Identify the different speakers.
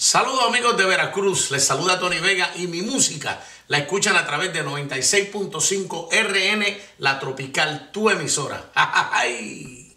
Speaker 1: Saludos amigos de Veracruz, les saluda Tony Vega y mi música la escuchan a través de 96.5 RN, La Tropical, tu emisora. ¡Ay!